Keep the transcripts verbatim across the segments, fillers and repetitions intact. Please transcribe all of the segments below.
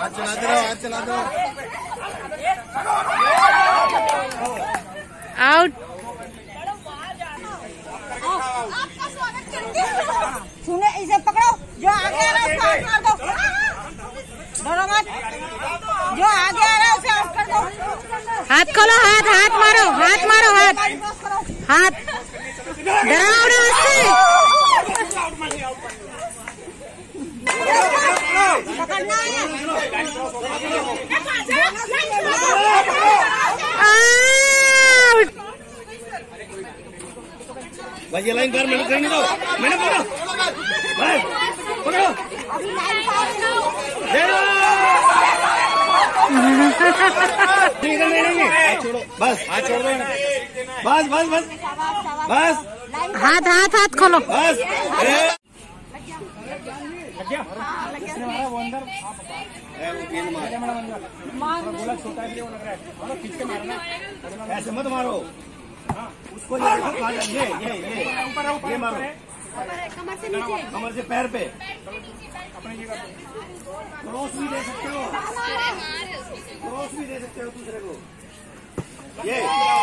हाथ चलाते रहो, हाथ चलाते रहो। आउट। सुने, इसे पकड़ो, जो आगे आ रहा है उसको आउट कर दो। डरो मत, जो आगे आ रहा है उसे आउट कर दो। हाथ खोलो, हाथ हाथ मारो, हाथ मारो, हाथ हाथ डराओ ना उससे। पकड़ना है। आउट। भाई ये लाइन कर, मैंने करने दो, मैंने पकड़ो, भाई पकड़ो, अभी लाइन पार इधर नहीं लेंगे, छोड़ो, बस हाथ छोड़ दो, बस बस बस बस, हाथ हाथ हाथ खोलो। बस ऐसे मत मारो उसको, ये देखो, ये ये ये ये मारो कमर से नीचे, कमर से पैर पे, क्रॉस भी दे सकते हो, क्रॉस भी दे सकते हो दूसरे को। ये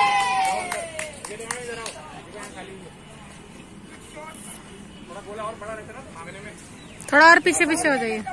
थोड़ा और पीछे पीछे हो जाइए।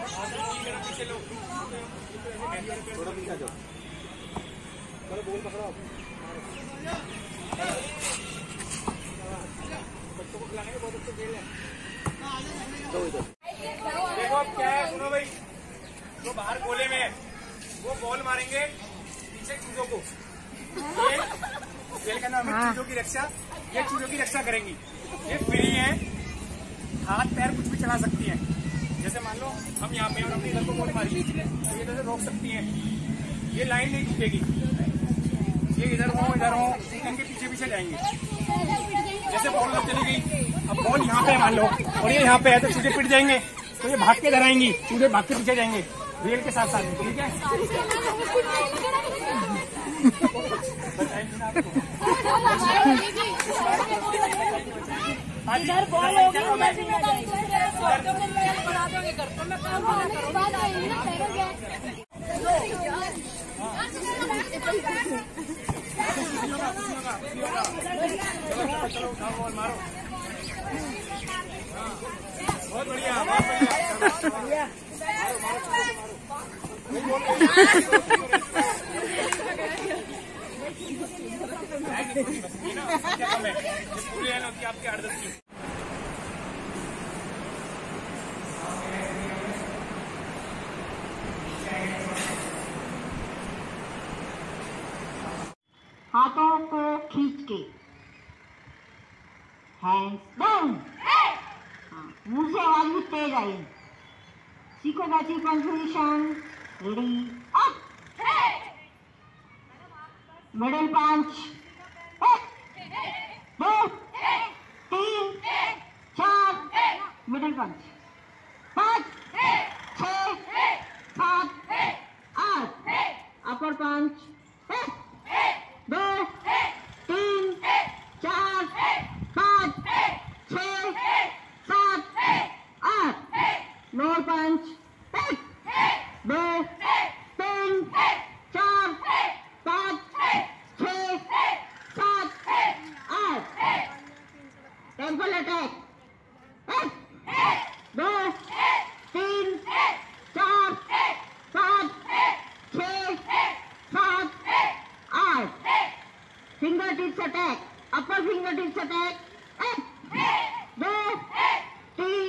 देखो अब क्या है, सुनो भाई, जो बाहर गोले में वो बॉल मारेंगे पीछे चूजों को, ये खेल का नाम है चूजों की रक्षा। ये चूजों की रक्षा करेंगी, ये फ्री है, हाथ पैर कुछ भी चला सकती हैं। जैसे मान लो हम यहाँ पे और अपनी इधर को बॉल मारी तो ये इधर से रोक सकती हैं, ये लाइन नहीं टूटेगी, ये इधर हो इधर हो इनके पीछे पीछे जाएंगे। जैसे बॉल जब चली गई, अब बॉल यहाँ पे मान लो और ये यहाँ पे है तो चूजे पिट जाएंगे, तो ये भाग के इधर आएंगी, चूजे भाग के पीछे जाएंगे रेल के साथ साथ, ठीक है। इधर बॉल होगी, चलो उठाओ बॉल मारो, बहुत बढ़िया, बहुत बढ़िया। पूरी लाइन होती है आपकी आठ दस की। हाथों को खींच के, हैंड्स डाउन। हाँ, मुंह से आवाज भी तेज आई। सीखो बैठी composition, ready up, middle punch, दो तीन चार, मिडिल पंच, पाँच छः सात आठ, अपर पंच, दो तीन चार पाँच छः सात आठ, लोअर पंच, दो तीन चार पाँच छः सात आठ, टेम्पल अटैक, दो तीन चार पाँच छः सात आठ, finger tips attack, upper finger tips attack, एक दो तीन